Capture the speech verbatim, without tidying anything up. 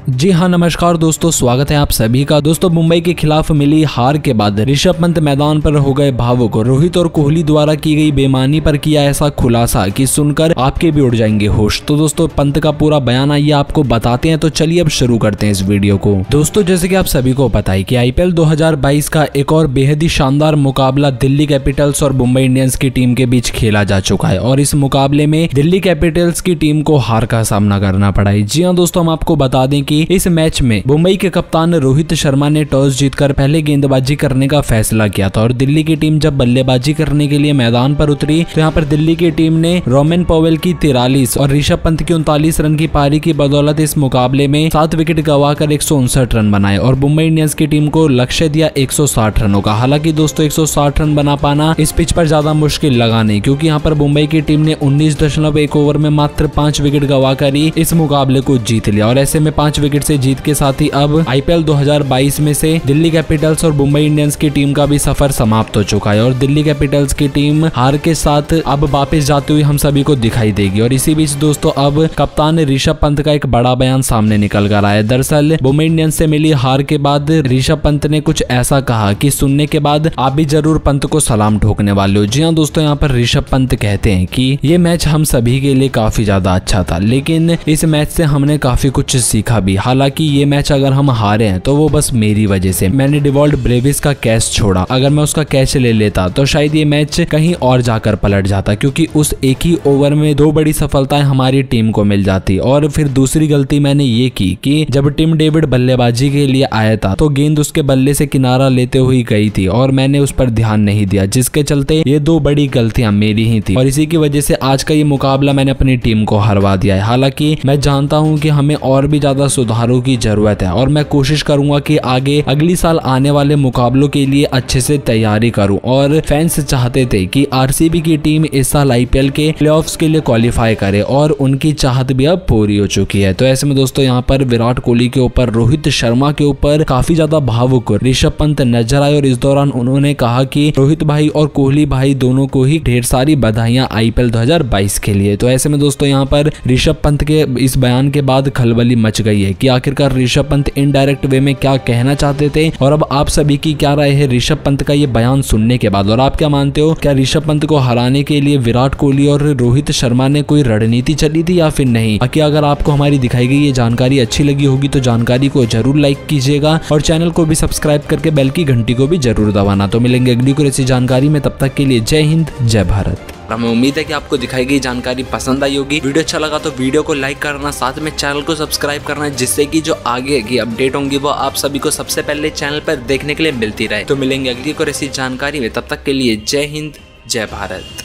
जी हाँ, नमस्कार दोस्तों, स्वागत है आप सभी का। दोस्तों, मुंबई के खिलाफ मिली हार के बाद ऋषभ पंत मैदान पर हो गए भावुक। रोहित और कोहली द्वारा की गई बेईमानी पर किया ऐसा खुलासा कि सुनकर आपके भी उड़ जाएंगे होश। तो दोस्तों, पंत का पूरा बयान आइए आपको बताते हैं। तो चलिए अब शुरू करते हैं इस वीडियो को। दोस्तों, जैसे कि आप सभी को पता है कि आईपीएल दो हज़ार बाईस का एक और बेहद ही शानदार मुकाबला दिल्ली कैपिटल्स और मुंबई इंडियंस की टीम के बीच खेला जा चुका है और इस मुकाबले में दिल्ली कैपिटल्स की टीम को हार का सामना करना पड़ा है। जी हाँ दोस्तों, हम आपको बता दें कि इस मैच में मुंबई के कप्तान रोहित शर्मा ने टॉस जीतकर पहले गेंदबाजी करने का फैसला किया था और दिल्ली की टीम जब बल्लेबाजी करने के लिए मैदान पर उतरी तो यहाँ पर दिल्ली की टीम ने रोमन पॉवेल की तिरालीस और ऋषभ पंत की उनतालीस रन की पारी की बदौलत इस मुकाबले में सात विकेट गंवाकर एक सौ उनसठ रन बनाए और मुंबई इंडियंस की टीम को लक्ष्य दिया एक सौ साठ रनों का। हालांकि दोस्तों, एक सौ साठ रन बना पाना इस पिच पर ज्यादा मुश्किल लगा नहीं, क्योंकि यहाँ पर मुंबई की टीम ने उन्नीस दशमलव एक ओवर में मात्र पांच विकेट गंवाकर ही इस मुकाबले को जीत लिया और ऐसे में पांच विकेट से जीत के साथ ही अब आईपीएल दो हज़ार बाईस में से दिल्ली कैपिटल्स और मुंबई इंडियंस की टीम का भी सफर समाप्त हो चुका है और दिल्ली कैपिटल्स की टीम हार के साथ अब वापस जाते हुए हम सभी को दिखाई देगी। और इसी बीच दोस्तों, अब कप्तान ऋषभ पंत का एक बड़ा बयान सामने निकल कर आया है। दरअसल मुंबई इंडियंस से मिली हार के बाद ऋषभ पंत ने कुछ ऐसा कहा कि सुनने के बाद आप भी जरूर पंत को सलाम ठोकने वाले हो। जी हाँ दोस्तों, यहाँ पर ऋषभ पंत कहते हैं कि ये मैच हम सभी के लिए काफी ज्यादा अच्छा था, लेकिन इस मैच से हमने काफी कुछ सीखा भी। हालांकि ये मैच अगर हम हारे हैं तो वो बस मेरी वजह से। मैंने डिवॉल्ट ब्रेविस का कैच छोड़ा, अगर मैं उसका कैच ले लेता तो शायद ये मैच कहीं और जाकर पलट जाता, क्योंकि उस एक ही ओवर में दो बड़ी सफलताएं हमारी टीम को मिल जाती। और फिर दूसरी गलती मैंने ये की कि जब टिम डेविड बल्लेबाजी के लिए आया था तो गेंद उसके बल्ले से किनारा लेते हुए गई थी और मैंने उस पर ध्यान नहीं दिया, जिसके चलते ये दो बड़ी गलतियां मेरी ही थी और इसी की वजह से आज का ये मुकाबला मैंने अपनी टीम को हरवा दिया है। हालांकि मैं जानता हूं कि हमें और भी ज्यादा सुधारों की जरूरत है और मैं कोशिश करूंगा कि आगे अगली साल आने वाले मुकाबलों के लिए अच्छे से तैयारी करूं। और फैंस चाहते थे कि आरसीबी की टीम इस साल आईपीएल के प्लेऑफ्स के लिए क्वालिफाई करे और उनकी चाहत भी अब पूरी हो चुकी है। तो ऐसे में दोस्तों, यहाँ पर विराट कोहली के ऊपर, रोहित शर्मा के ऊपर काफी ज्यादा भावुक ऋषभ पंत नजर आए और इस दौरान उन्होंने कहा कि रोहित भाई और कोहली भाई दोनों को ही ढेर सारी बधाइयां आईपीएल दो हज़ार बाईस के लिए। तो ऐसे में दोस्तों, यहाँ पर ऋषभ पंत के इस बयान के बाद खलबली मच गई है कि आखिरकार ऋषभ पंत इनडायरेक्ट वे में क्या कहना चाहते थे और अब आप सभी की क्या राय है ऋषभ पंत का ये बयान सुनने के बाद। और आप क्या मानते हो, क्या ऋषभ पंत को हराने के लिए विराट कोहली और रोहित शर्मा ने कोई रणनीति चली थी या फिर नहीं? बाकी अगर आपको हमारी दिखाई गई ये जानकारी अच्छी लगी होगी तो जानकारी को जरूर लाइक कीजिएगा और चैनल को भी सब्सक्राइब करके बेल की घंटी को भी जरूर दबाना। तो मिलेंगे अगली कोई ऐसी जानकारी में, तब तक के लिए जय हिंद, जय भारत। हमें उम्मीद है कि आपको दिखाई गई जानकारी पसंद आई होगी। वीडियो अच्छा लगा तो वीडियो को लाइक करना, साथ में चैनल को सब्सक्राइब करना, जिससे कि जो आगे की अपडेट होंगी वो आप सभी को सबसे पहले चैनल पर देखने के लिए मिलती रहे। तो मिलेंगे अगली कोई ऐसी जानकारी में, तब तक के लिए जय हिंद, जय भारत।